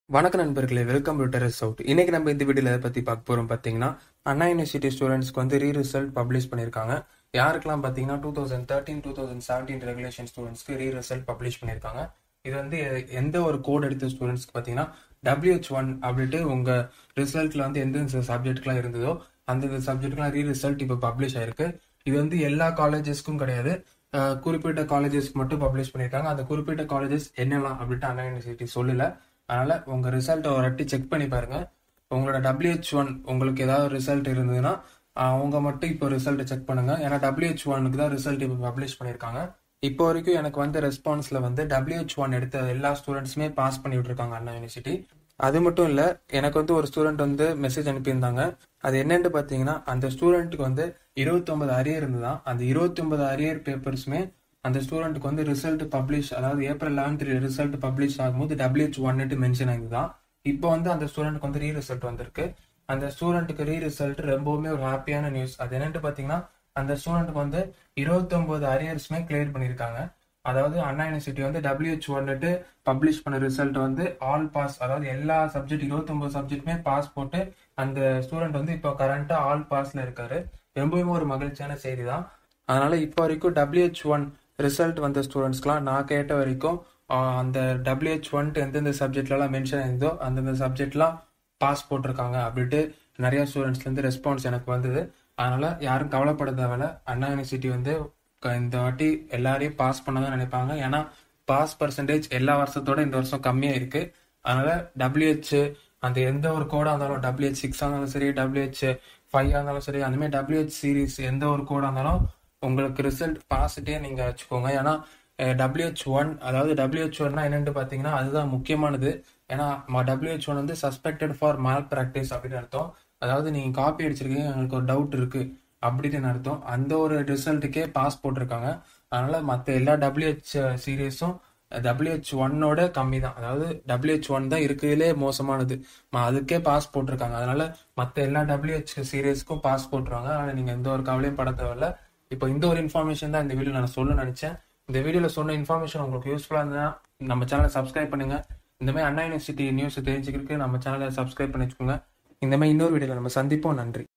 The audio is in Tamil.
வணக்க நண்பர்களே, வெல்கம் டு டெரஸ் அவுட். இன்னைக்கு நம்ம இந்த வீடியோல எதை பத்தி பார்க்க போறோம் பார்த்தீங்கன்னா, அண்ணா யூனிவர்சிட்டி ஸ்டூடெண்ட்ஸ்க்கு வந்து ரிசல்ட் பப்ளிஷ் பண்ணியிருக்காங்க. யாருக்கெல்லாம் பார்த்தீங்கன்னா 2013-2017 ரெகுலேஷன் ஸ்டூடெண்ட்ஸ்க்கு ரிசல்ட் பப்ளிஷ் பண்ணியிருக்காங்க. இது வந்து எந்த ஒரு கோட் எடுத்த ஸ்டூடெண்ட்ஸ்க்கு பார்த்தீங்கன்னா WH1 அப்படின்ட்டு உங்க ரிசல்ட்ல வந்து எந்த சப்ஜெக்ட்லாம் இருந்ததோ அந்த சப்ஜெக்ட்லாம் ரிசல்ட் இப்போ பப்ளிஷ் ஆயிருக்கு. இது வந்து எல்லா காலேஜஸ்க்கும் கிடையாது, குறிப்பிட்ட காலேஜஸ்க்கு மட்டும் பப்ளிஷ் பண்ணியிருக்காங்க. அந்த குறிப்பிட்ட காலேஜஸ் என்னெல்லாம் அப்படின்ட்டு அண்ணா யூனிவர்சிட்டி சொல்லல. அதனால உங்க ரிசல்ட் ஒரு வாட்டி செக் பண்ணி பாருங்க. உங்களோட WH1 உங்களுக்கு ஏதாவது ரிசல்ட் இருந்ததுன்னா அவங்க மட்டும் இப்போ ரிசல்ட் செக் பண்ணுங்க. ஏன்னா WH1க்கு தான் ரிசல்ட் இப்போ பப்ளிஷ் பண்ணியிருக்காங்க. இப்போ வரைக்கும் எனக்கு வந்து ரெஸ்பான்ஸ்ல வந்து WH1 எடுத்த எல்லா ஸ்டூடெண்ட்ஸுமே பாஸ் பண்ணி விட்டுருக்காங்க அண்ணா யூனிவர்சிட்டி. அது மட்டும் இல்ல, எனக்கு வந்து ஒரு ஸ்டூடெண்ட் வந்து மெசேஜ் அனுப்பியிருந்தாங்க. அது என்னன்னு பாத்தீங்கன்னா, அந்த ஸ்டூடெண்ட்டுக்கு வந்து 29 அரியர் இருந்துதான். அந்த 29 அரியர் பேப்பர்ஸுமே அந்த ஸ்டூடெண்ட்டுக்கு வந்து ரிசல்ட் பப்ளிஷ், அதாவது April 11 ரிசல்ட் பப்ளிஷ் ஆகும்போது WH1 மென்ஷன் ஆகுதுதான். இப்போ வந்து அந்த ஸ்டூடெண்ட்டுக்கு வந்து ரிசல்ட் வந்திருக்கு. அந்த ஸ்டூடெண்ட்டுக்கு ரிசல்ட் ரொம்பவுமே ஒரு ஹாப்பியான நியூஸ். அது என்னன்னு பாத்தீங்கன்னா, அந்த ஸ்டூடெண்ட்டுக்கு வந்து 29 அரியர்ஸுமே கிளியர் பண்ணியிருக்காங்க. அதாவது அண்ணா யூனிவர்சிட்டி வந்து WH1 பப்ளிஷ் பண்ண ரிசல்ட் வந்து ஆல் பாஸ், அதாவது எல்லா சப்ஜெக்ட் 29 சப்ஜெக்ட்டுமே பாஸ் போட்டு அந்த ஸ்டூடெண்ட் வந்து இப்போ கரண்டா ஆல் பாஸ்ல இருக்காரு. ரொம்பவுமே ஒரு மகிழ்ச்சியான செய்தி தான். அதனால இப்போ வரைக்கும் WH1 ரிசல்ட் வந்த ஸ்டூடெண்ட்ஸ்க்குலாம் நான் கேட்ட வரைக்கும் அந்த WH1 எந்தெந்த சப்ஜெக்ட்லாம் மென்ஷன் ஆயிருந்தோ அந்தந்த சப்ஜெக்ட்லாம் பாஸ் போட்டிருக்காங்க அப்படின்ட்டு நிறைய ஸ்டூடெண்ட்ஸ்ல இருந்து ரெஸ்பான்ஸ் எனக்கு வந்தது. அதனால யாரும் கவலைப்பட தேவையில்ல. அண்ணா யூனிவர்சிட்டி வந்து இந்த வாட்டி எல்லாரையும் பாஸ் பண்ணதான் நினைப்பாங்க. ஏன்னா பாஸ் பர்சன்டேஜ் எல்லா வருஷத்தோட இந்த வருஷம் கம்மியா இருக்கு. அதனால WH அந்த எந்த ஒரு கோடா இருந்தாலும், WH6 இருந்தாலும் சரி, WH5 இருந்தாலும் சரி, அந்த மாதிரி WH சீரீஸ் எந்த ஒரு கோடா இருந்தாலும் உங்களுக்கு ரிசல்ட் பாசிட்டே நீங்க வச்சுக்கோங்க. ஏன்னா WH1, அதாவது WH1 என்னன்னு பாத்தீங்கன்னா அதுதான் முக்கியமானது. ஏன்னா WH1 வந்து சஸ்பெக்டட் ஃபார் மால் பிராக்டிஸ் அப்படின்னு அர்த்தம். அதாவது நீங்க காப்பி அடிச்சிருக்கீங்க, எனக்கு ஒரு டவுட் இருக்கு அப்படின்னு அர்த்தம். அந்த ஒரு ரிசல்ட்டுக்கே பாஸ் போட்டிருக்காங்க. அதனால மற்ற எல்லா WH சீரீஸும் WH1 கம்மி தான். அதாவது WH1 தான் இருக்கிறதுலே மோசமானது, அதுக்கே பாஸ் போட்டிருக்காங்க. அதனால மற்ற எல்லா WH சீரீஸ்க்கும் பாஸ் போட்டுருவாங்க. அதனால நீங்க எந்த ஒரு கவலையும் பட தேவையில்ல. இப்போ இந்த ஒரு இன்ஃபர்மேஷன் தான் இந்த வீடியோ நான் சொல்ல நினைச்சேன். இந்த வீடியோல சொன்ன இன்ஃபர்மேஷன் உங்களுக்கு யூஸ்ஃபுல்லா இருந்தா நம்ம சேனலை சப்ஸ்கிரைப் பண்ணுங்க. இந்த மாதிரி அண்ணா யூனிவர்சிட்டி நியூஸ் தெரிஞ்சுக்கிறதுக்கு நம்ம சேனலை சப்ஸ்கிரைப் பண்ணி வச்சுக்கோங்க. இந்த மாதிரி இன்னொரு வீடியோல நம்ம சந்திப்போம். நன்றி.